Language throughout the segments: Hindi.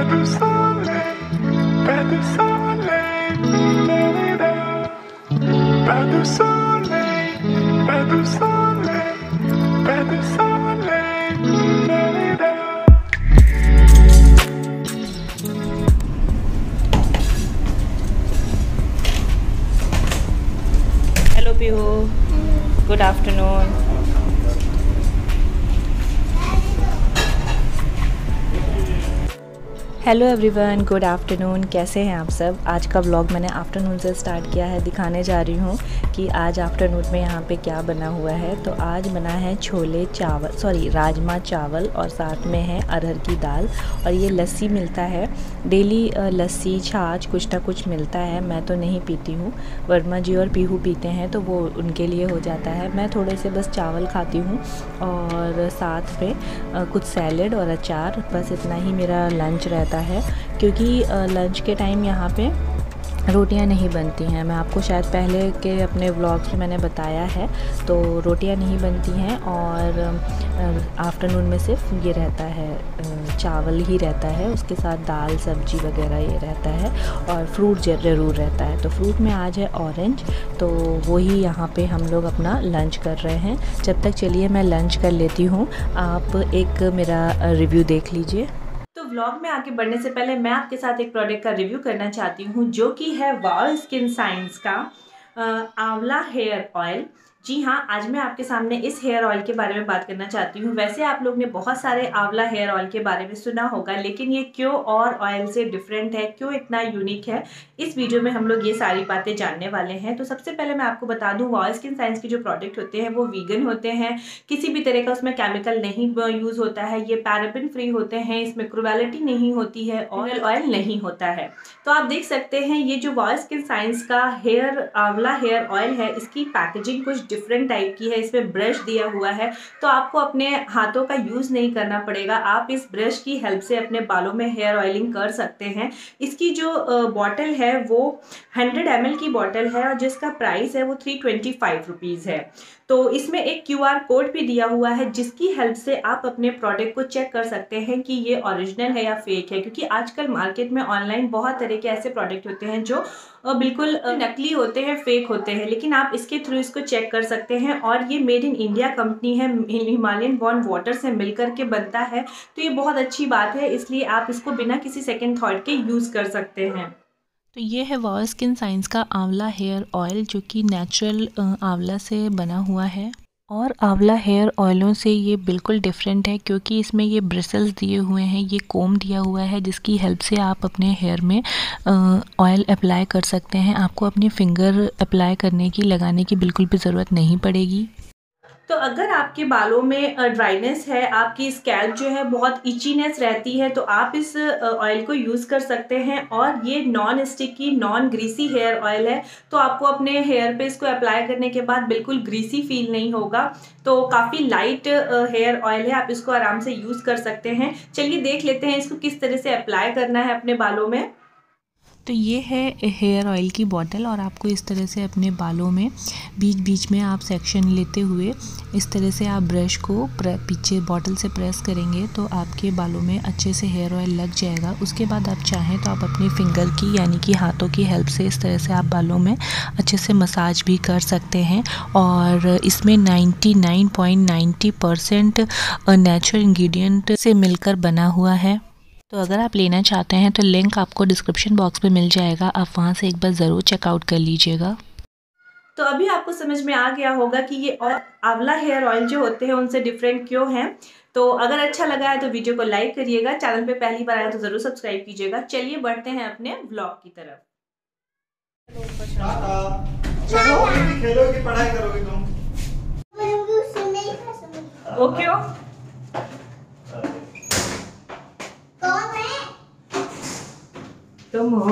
du soleil, pas de soleil, pas de soleil, pas de soleil, pas de soleil. Hello Pihu, good afternoon. Hello everyone, good afternoon. कैसे हैं आप सब। आज का व्लॉग मैंने आफ्टरनून से स्टार्ट किया है। दिखाने जा रही हूँ कि आज आफ्टरनून में यहाँ पे क्या बना हुआ है। तो आज बना है छोले चावल, राजमा चावल, और साथ में है अरहर की दाल। और ये लस्सी मिलता है डेली, लस्सी छाछ कुछ ना कुछ मिलता है। मैं तो नहीं पीती हूँ, वर्मा जी और पीहू पीते हैं, तो वो उनके लिए हो जाता है। मैं थोड़े से बस चावल खाती हूँ और साथ में कुछ सैलेड और अचार, बस इतना ही मेरा लंच रहता है। क्योंकि लंच के टाइम यहाँ पे रोटियां नहीं बनती हैं। मैं आपको शायद पहले के अपने व्लॉग्स में मैंने बताया है। तो रोटियां नहीं बनती हैं और आफ्टरनून में सिर्फ ये रहता है, चावल ही रहता है, उसके साथ दाल सब्जी वगैरह ये रहता है, और फ्रूट ज़रूर रहता है। तो फ्रूट में आज है ऑरेंज, तो वही यहाँ पे हम लोग अपना लंच कर रहे हैं। जब तक चलिए मैं लंच कर लेती हूँ, आप एक मेरा रिव्यू देख लीजिए। तो व्लॉग में आगे बढ़ने से पहले मैं आपके साथ एक प्रोडक्ट का रिव्यू करना चाहती हूँ, जो कि है वाव स्किन साइंस का आंवला हेयर ऑयल। जी हाँ, आज मैं आपके सामने इस हेयर ऑयल के बारे में बात करना चाहती हूँ। वैसे आप लोग ने बहुत सारे आंवला हेयर ऑयल के बारे में सुना होगा, लेकिन ये क्यों और ऑयल से डिफरेंट है, क्यों इतना यूनिक है, इस वीडियो में हम लोग ये सारी बातें जानने वाले हैं। तो सबसे पहले मैं आपको बता दूं, वाव स्किन साइंस के जो प्रोडक्ट होते हैं वो वीगन होते हैं। किसी भी तरह का उसमें केमिकल नहीं यूज होता है। ये पैराबेन फ्री होते हैं, इसमें क्रूएलिटी नहीं होती है, और ऑयल नहीं होता है। तो आप देख सकते हैं ये जो वाव स्किन साइंस का आंवला हेयर ऑयल है, इसकी पैकेजिंग कुछ डिफरेंट टाइप की है। इसमें ब्रश दिया हुआ है, तो आपको अपने हाथों का यूज नहीं करना पड़ेगा। आप इस ब्रश की हेल्प से अपने बालों में हेयर ऑयलिंग कर सकते हैं। इसकी जो बॉटल है वो 100 ml की बॉटल है, और जिसका प्राइस है वो 325 रुपीज़ है। तो इसमें एक QR कोड भी दिया हुआ है, जिसकी हेल्प से आप अपने प्रोडक्ट को चेक कर सकते हैं कि ये ओरिजिनल है या फेक है। क्योंकि आजकल मार्केट में ऑनलाइन बहुत तरह के ऐसे प्रोडक्ट होते हैं जो बिल्कुल नकली होते हैं, फेक होते हैं, लेकिन आप इसके थ्रू इसको चेक कर सकते हैं। और ये मेड इन इंडिया कंपनी है, हिमालयन बॉर्न वाटर से मिलकर के बनता है, तो ये बहुत अच्छी बात है। इसलिए आप इसको बिना किसी सेकेंड थॉट के यूज़ कर सकते हैं। तो ये है वाव स्किन साइंस का आंवला हेयर ऑयल, जो कि नेचुरल आंवला से बना हुआ है। और आंवला हेयर ऑयलों से ये बिल्कुल डिफरेंट है, क्योंकि इसमें ये ब्रिसल्स दिए हुए हैं, ये कोम दिया हुआ है, जिसकी हेल्प से आप अपने हेयर में ऑयल अप्लाई कर सकते हैं। आपको अपनी फिंगर अप्लाई करने की, लगाने की बिल्कुल भी ज़रूरत नहीं पड़ेगी। तो अगर आपके बालों में ड्राइनेस है, आपकी स्कैल्प जो है बहुत इचीनेस रहती है, तो आप इस ऑयल को यूज़ कर सकते हैं। और ये non sticky, non greasy hair oil है, तो आपको अपने हेयर पे इसको अप्लाई करने के बाद बिल्कुल ग्रीसी फील नहीं होगा। तो काफ़ी लाइट हेयर ऑयल है, आप इसको आराम से यूज़ कर सकते हैं। चलिए देख लेते हैं इसको किस तरह से अप्लाई करना है अपने बालों में। तो ये है हेयर ऑयल की बॉटल, और आपको इस तरह से अपने बालों में बीच बीच में आप सेक्शन लेते हुए इस तरह से आप ब्रश को पीछे बॉटल से प्रेस करेंगे, तो आपके बालों में अच्छे से हेयर ऑयल लग जाएगा। उसके बाद आप चाहें तो आप अपनी फिंगर की, यानी कि हाथों की हेल्प से इस तरह से आप बालों में अच्छे से मसाज भी कर सकते हैं। और इसमें 99.90% नेचुरल इंग्रेडिएंट से मिलकर बना हुआ है। तो अगर आप लेना चाहते हैं तो लिंक आपको डिस्क्रिप्शन बॉक्स में मिल जाएगा, आप वहां से एक बार ज़रूर चेकआउट कर लीजिएगा। तो अभी आपको समझ में आ गया होगा कि ये और आंवला हेयर ऑयल जो होते हैं उनसे डिफरेंट क्यों हैं। तो अगर अच्छा लगा है तो वीडियो को लाइक करिएगा, चैनल पे पहली बार आया तो ज़रूर सब्सक्राइब कीजिएगा। चलिए बढ़ते हैं अपने व्लॉग की तरफ। खेलोगी, पढ़ाई करोगी तुम? वो क्यों? तुम हो।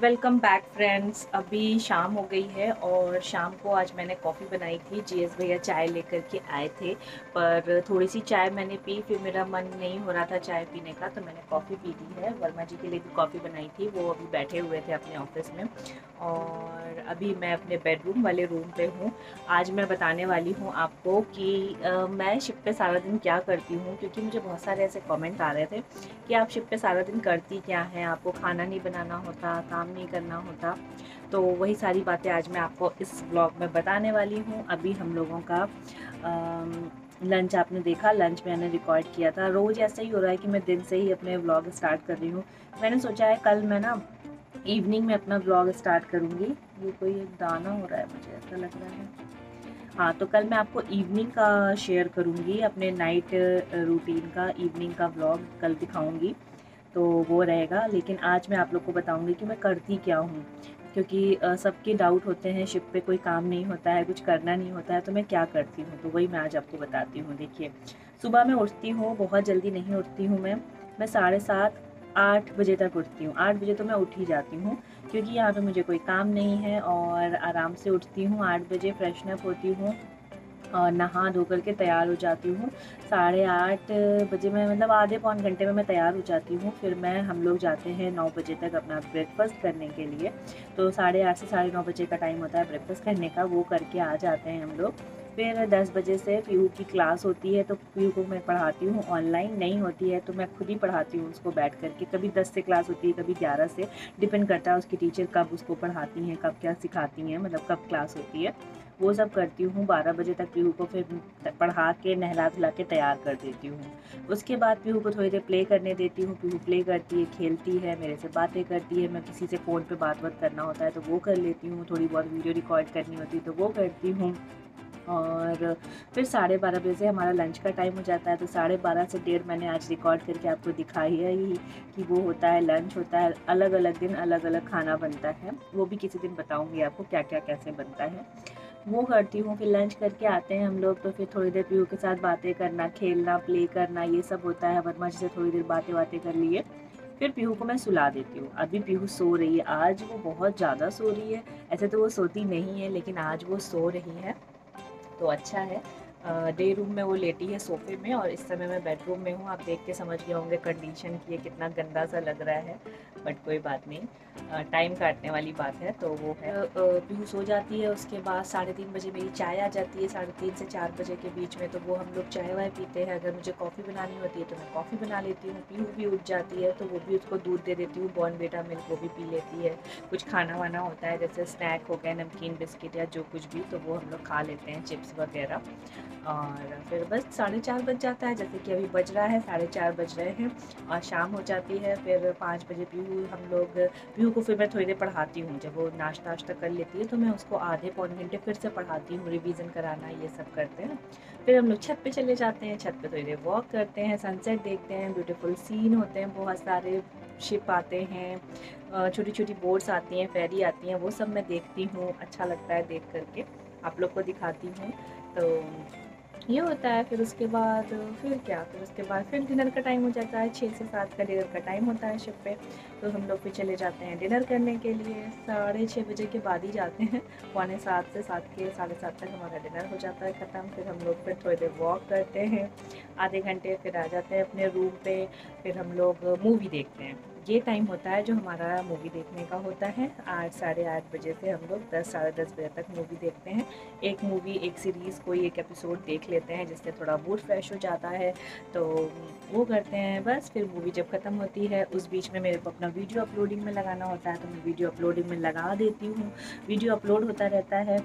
Welcome back friends. अभी शाम हो गई है और शाम को आज मैंने कॉफ़ी बनाई थी। जीएस भैया चाय लेकर के आए थे, पर थोड़ी सी चाय मैंने पी, फिर मेरा मन नहीं हो रहा था चाय पीने का, तो मैंने कॉफ़ी पी ली है। वर्मा जी के लिए भी कॉफ़ी बनाई थी, वो अभी बैठे हुए थे अपने ऑफिस में, और अभी मैं अपने बेडरूम वाले रूम पे हूँ। आज मैं बताने वाली हूँ आपको कि मैं शिप पे सारा दिन क्या करती हूँ, क्योंकि मुझे बहुत सारे ऐसे कमेंट आ रहे थे कि आप शिप पे सारा दिन करती क्या हैं, आपको खाना नहीं बनाना होता, काम नहीं करना होता। तो वही सारी बातें आज मैं आपको इस ब्लॉग में बताने वाली हूँ। अभी हम लोगों का लंच आपने देखा, लंच मैंने रिकॉर्ड किया था। रोज़ ऐसा ही हो रहा है कि मैं दिन से ही अपने व्लॉग स्टार्ट कर रही हूँ। मैंने सोचा है कल मैं ना इवनिंग में अपना व्लॉग स्टार्ट करूँगी। ये कोई एक दाना हो रहा है, मुझे ऐसा लग रहा है। हाँ, तो कल मैं आपको इवनिंग का शेयर करूँगी, अपने नाइट रूटीन का इवनिंग का व्लॉग कल दिखाऊँगी, तो वो रहेगा। लेकिन आज मैं आप लोग को बताऊँगी कि मैं करती क्या हूँ, क्योंकि सबके डाउट होते हैं शिप पे कोई काम नहीं होता है, कुछ करना नहीं होता है, तो मैं क्या करती हूँ, तो वही मैं आज आपको बताती हूँ। देखिए, सुबह मैं उठती हूँ, बहुत जल्दी नहीं उठती हूँ मैं 7:30 8 बजे तक उठती हूँ। 8 बजे तो मैं उठ ही जाती हूँ, क्योंकि यहाँ पे मुझे कोई काम नहीं है, और आराम से उठती हूँ। 8 बजे फ्रेशन अप होती हूँ और नहा धो करके तैयार हो जाती हूँ। 8:30 बजे मैं, मतलब आधे पौन घंटे में मैं तैयार हो जाती हूँ। फिर हम लोग जाते हैं 9 बजे तक अपना ब्रेकफास्ट करने के लिए। तो 8:30 से 9:30 बजे का टाइम होता है ब्रेकफास्ट करने का, वो करके आ जाते हैं हम लोग। फिर 10 बजे से पीहू की क्लास होती है, तो पीहू को मैं पढ़ाती हूँ। ऑनलाइन नहीं होती है तो मैं खुद ही पढ़ाती हूँ उसको बैठ करके। कभी 10 से क्लास होती है, कभी 11 से, डिपेंड करता है उसकी टीचर कब उसको पढ़ाती हैं, कब क्या सिखाती हैं, मतलब कब क्लास होती है, वो सब करती हूँ। 12 बजे तक पीहू को फिर पढ़ा के नहला धुला के तैयार कर देती हूँ। उसके बाद पीहू को थोड़ी देर प्ले करने देती हूँ। पीहू प्ले करती है, खेलती है, मेरे से बातें करती है। मैं किसी से फ़ोन पे बात करना होता है तो वो कर लेती हूँ। थोड़ी बहुत वीडियो रिकॉर्ड करनी होती है तो वो करती हूँ। और फिर 12:30 बजे से हमारा लंच का टाइम हो जाता है। तो 12:30 से 1:30 मैंने आज रिकॉर्ड करके आपको दिखाई है ही कि वो होता है, लंच होता है। अलग अलग दिन अलग अलग खाना बनता है, वो भी किसी दिन बताऊँगी आपको क्या क्या कैसे बनता है, वो करती हूँ। फिर लंच करके आते हैं हम लोग, तो फिर थोड़ी देर पीहू के साथ बातें करना, खेलना, प्ले करना, ये सब होता है। वर्मा जी से थोड़ी देर बातें कर लिए, फिर पीहू को मैं सुला देती हूँ। अभी पीहू सो रही है, आज वो बहुत ज़्यादा सो रही है। ऐसे तो वो सोती नहीं है, लेकिन आज वो सो रही है, तो अच्छा है। डे रूम में वो लेटी है सोफे में, और इस समय मैं बेडरूम में हूँ। आप देख के समझ गए होंगे कंडीशन की, ये कितना गंदा सा लग रहा है, बट कोई बात नहीं, टाइम काटने वाली बात है। तो वो है, पीहू सो जाती है। उसके बाद 3:30 बजे मेरी चाय आ जाती है, 3:30 से 4 बजे के बीच में, तो वो हम लोग चाय वाय पीते हैं। अगर मुझे कॉफ़ी बनानी होती है तो मैं कॉफ़ी बना लेती हूँ। पीहू भी उठ जाती है तो वो भी, उसको दूध दे देती हूँ, बॉर्नविटा मिल्क, वो भी पी लेती है। कुछ खाना वाना होता है, जैसे स्नैक हो गया, नमकीन बिस्किट या जो कुछ भी, तो वो हम लोग खा लेते हैं, चिप्स वगैरह। और फिर बस 4:30 बज जाता है, जैसे कि अभी बज रहा है 4:30 बज रहे हैं, और शाम हो जाती है। फिर 5 बजे पीहू को फिर मैं थोड़ी देर पढ़ाती हूँ। जब वो नाश्ता कर लेती है तो मैं उसको आधे पौन घंटे फिर से पढ़ाती हूँ, रिवीजन कराना, ये सब करते हैं। फिर हम लोग छत पे चले जाते हैं, छत पे थोड़ी देर वॉक करते हैं, सनसेट देखते हैं, ब्यूटीफुल सीन होते हैं, बहुत सारे शिप आते हैं, छोटी छोटी बोट्स आती हैं, फेरी आती हैं, वो सब मैं देखती हूँ। अच्छा लगता है देख करके, आप लोग को दिखाती हूँ। तो ये होता है। फिर उसके बाद फिर डिनर का टाइम हो जाता है। 6 से 7 का डिनर का टाइम होता है शिप पे, तो हम लोग फिर चले जाते हैं डिनर करने के लिए। 6:30 बजे के बाद ही जाते हैं, 6:45 से 7 के 7:30 तक हमारा डिनर हो जाता है ख़त्म। फिर हम लोग फिर थोड़ी देर वॉक करते हैं, आधे घंटे, फिर आ जाते हैं अपने रूम पे। फिर हम लोग मूवी देखते हैं। ये टाइम होता है जो हमारा मूवी देखने का होता है। 8 साढ़े 8 बजे से हम लोग 10 साढ़े 10 बजे तक मूवी देखते हैं। एक मूवी, एक सीरीज़, कोई एक एपिसोड देख लेते हैं, जिससे थोड़ा मूड फ्रेश हो जाता है, तो वो करते हैं बस। फिर मूवी जब ख़त्म होती है, उस बीच में मेरे को अपना वीडियो अपलोडिंग में लगाना होता है, तो मैं वीडियो अपलोडिंग में लगा देती हूँ। वीडियो अपलोड होता रहता है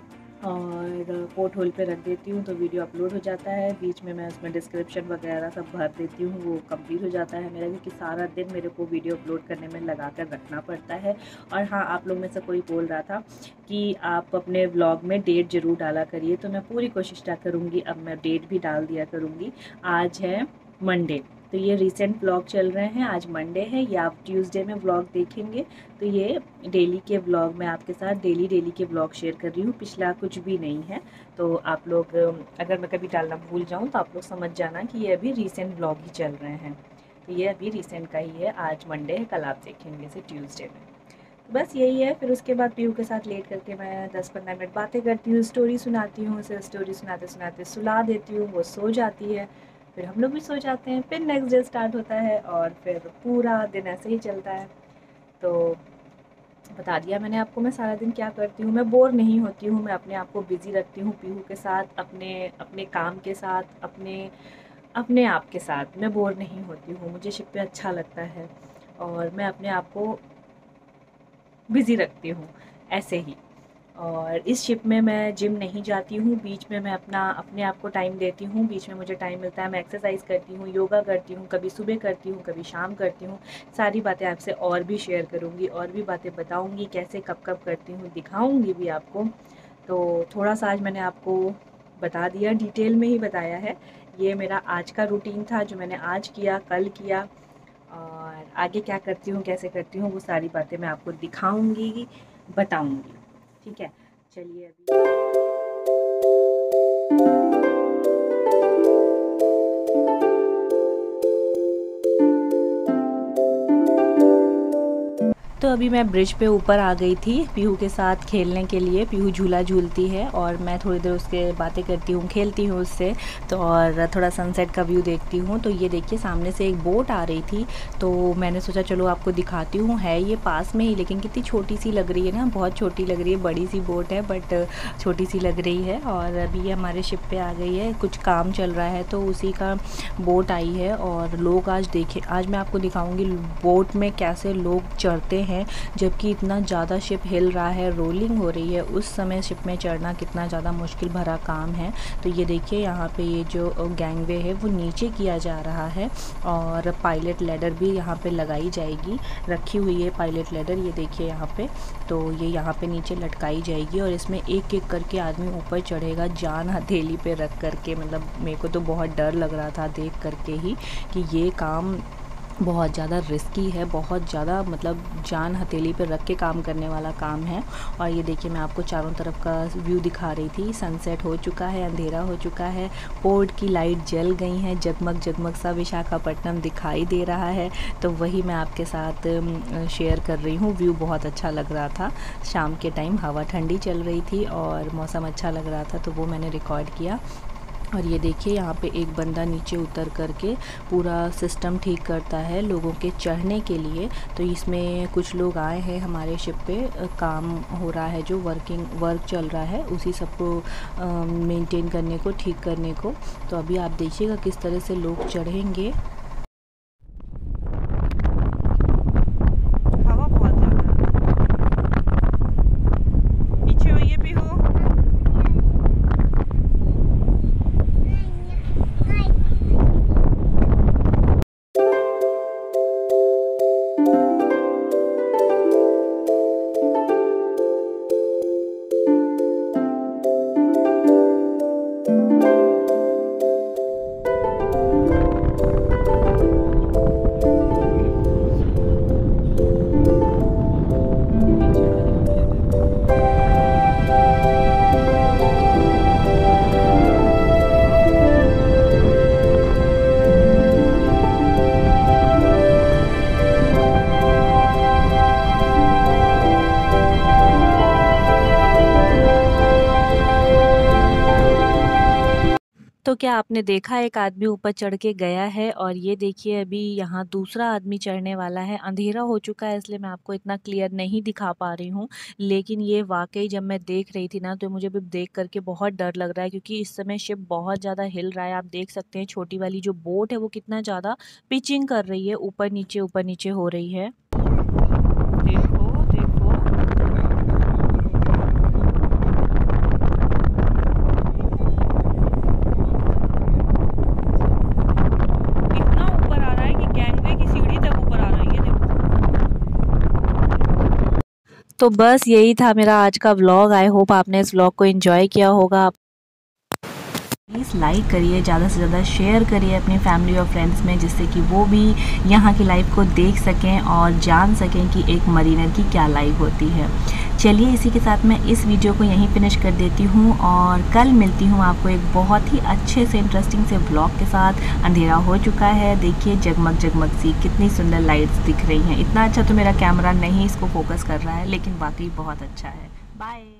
और पोर्ट होल पे रख देती हूँ, तो वीडियो अपलोड हो जाता है। बीच में मैं उसमें डिस्क्रिप्शन वगैरह सब भर देती हूँ, वो कंप्लीट हो जाता है मेरा, क्योंकि सारा दिन मेरे को वीडियो अपलोड करने में लगा कर रखना पड़ता है। और हाँ, आप लोग में से कोई बोल रहा था कि आप अपने व्लॉग में डेट ज़रूर डाला करिए, तो मैं पूरी कोशिश करूँगी। अब मैं डेट भी डाल दिया करूँगी। आज है मंडे, तो ये रीसेंट व्लॉग चल रहे हैं। आज मंडे है, या आप ट्यूसडे में व्लॉग देखेंगे, तो ये डेली के व्लॉग मैं आपके साथ डेली के व्लॉग शेयर कर रही हूँ, पिछला कुछ भी नहीं है। तो आप लोग, अगर मैं कभी डालना भूल जाऊँ तो आप लोग समझ जाना कि ये अभी रीसेंट व्लॉग ही चल रहे हैं। तो ये अभी रीसेंट का ही है, आज मंडे है, कल आप देखेंगे इसे ट्यूसडे में। बस यही है। फिर उसके बाद पीहू के साथ लेट करके मैं 10-15 मिनट बातें करती हूँ, स्टोरी सुनाती हूँ उसे, स्टोरी सुनाते सुनाते सुला देती हूँ, वो सो जाती है, फिर हम लोग भी सो जाते हैं। फिर नेक्स्ट डे स्टार्ट होता है और फिर पूरा दिन ऐसे ही चलता है। तो बता दिया मैंने आपको मैं सारा दिन क्या करती हूँ। मैं बोर नहीं होती हूँ, मैं अपने आप को बिज़ी रखती हूँ पीहू के साथ, अपने अपने काम के साथ, अपने अपने आप के साथ। मैं बोर नहीं होती हूँ, मुझे शिप पे अच्छा लगता है और मैं अपने आप को बिज़ी रखती हूँ ऐसे ही। और इस शिप में मैं जिम नहीं जाती हूँ, बीच में मैं अपने आप को टाइम देती हूँ, बीच में मुझे टाइम मिलता है मैं एक्सरसाइज करती हूँ, योगा करती हूँ, कभी सुबह करती हूँ, कभी शाम करती हूँ। सारी बातें आपसे और भी शेयर करूँगी, और भी बातें बताऊँगी, कैसे कब कब करती हूँ दिखाऊँगी भी आपको। तो थोड़ा सा आज मैंने आपको बता दिया, डिटेल में ही बताया है। ये मेरा आज का रूटीन था जो मैंने आज किया, कल किया, और आगे क्या करती हूँ, कैसे करती हूँ, वो सारी बातें मैं आपको दिखाऊँगी, बताऊँगी। ठीक है, चलिए अभी तो अभी मैं ब्रिज पे ऊपर आ गई थी पीहू के साथ खेलने के लिए। पीहू झूला झूलती है और मैं थोड़ी देर उसके बातें करती हूँ, खेलती हूँ उससे, तो और थोड़ा सनसेट का व्यू देखती हूँ। तो ये देखिए सामने से एक बोट आ रही थी, तो मैंने सोचा चलो आपको दिखाती हूँ। है ये पास में ही, लेकिन कितनी छोटी सी लग रही है ना, बहुत छोटी लग रही है। बड़ी सी बोट है बट छोटी सी लग रही है। और अभी ये हमारे शिप पे आ गई है, कुछ काम चल रहा है तो उसी का बोट आई है। और लोग आज देखे, आज मैं आपको दिखाऊंगी बोट में कैसे लोग चढ़ते हैं, जबकि इतना ज़्यादा शिप हिल रहा है, रोलिंग हो रही है। उस समय शिप में चढ़ना कितना ज़्यादा मुश्किल भरा काम है। तो ये देखिए यहाँ पे ये जो गैंगवे है वो नीचे किया जा रहा है, और पायलट लैडर भी यहाँ पे लगाई जाएगी, रखी हुई है पायलट लैडर, ये देखिए यहाँ पे। तो ये यहाँ पे नीचे लटकाई जाएगी और इसमें एक एक करके आदमी ऊपर चढ़ेगा, जान हथेली पे रख करके। मतलब मेरे को तो बहुत डर लग रहा था देख करके ही कि ये काम बहुत ज़्यादा रिस्की है, बहुत ज़्यादा मतलब जान हथेली पे रख के काम करने वाला काम है। और ये देखिए मैं आपको चारों तरफ का व्यू दिखा रही थी। सनसेट हो चुका है, अंधेरा हो चुका है, पोर्ट की लाइट जल गई हैं, जगमग जगमग सा विशाखापट्टनम दिखाई दे रहा है। तो वही मैं आपके साथ शेयर कर रही हूँ। व्यू बहुत अच्छा लग रहा था, शाम के टाइम हवा ठंडी चल रही थी और मौसम अच्छा लग रहा था, तो वो मैंने रिकॉर्ड किया। और ये देखिए यहाँ पे एक बंदा नीचे उतर करके पूरा सिस्टम ठीक करता है लोगों के चढ़ने के लिए। तो इसमें कुछ लोग आए हैं हमारे शिप पे, काम हो रहा है, जो वर्क चल रहा है उसी सबको मेंटेन करने को, ठीक करने को। तो अभी आप देखिएगा किस तरह से लोग चढ़ेंगे। हवा बहुत ज़्यादा पीछे हुई है पीहू। तो क्या आपने देखा एक आदमी ऊपर चढ़ के गया है, और ये देखिए अभी यहाँ दूसरा आदमी चढ़ने वाला है। अंधेरा हो चुका है इसलिए मैं आपको इतना क्लियर नहीं दिखा पा रही हूँ, लेकिन ये वाकई जब मैं देख रही थी ना तो मुझे भी देख करके बहुत डर लग रहा है, क्योंकि इस समय शिप बहुत ज़्यादा हिल रहा है। आप देख सकते हैं छोटी वाली जो बोट है वो कितना ज़्यादा पिचिंग कर रही है, ऊपर नीचे हो रही है। देखो देखो, इतना ऊपर आ रहा है कि गैंगवे की सीढ़ी तक ऊपर आ रहा है, ये देखो। तो बस यही था मेरा आज का व्लॉग। आई होप आपने इस व्लॉग को एंजॉय किया होगा। प्लीज़ लाइक करिए, ज़्यादा से ज़्यादा शेयर करिए अपनी फैमिली और फ्रेंड्स में, जिससे कि वो भी यहाँ की लाइफ को देख सकें और जान सकें कि एक मरीनर की क्या लाइफ होती है। चलिए इसी के साथ मैं इस वीडियो को यहीं फिनिश कर देती हूँ और कल मिलती हूँ आपको एक बहुत ही अच्छे से इंटरेस्टिंग से व्लॉग के साथ। अंधेरा हो चुका है, देखिए जगमग जगमग सी कितनी सुंदर लाइट्स दिख रही हैं। इतना अच्छा तो मेरा कैमरा नहीं इसको फोकस कर रहा है, लेकिन वाकई बहुत अच्छा है। बाय।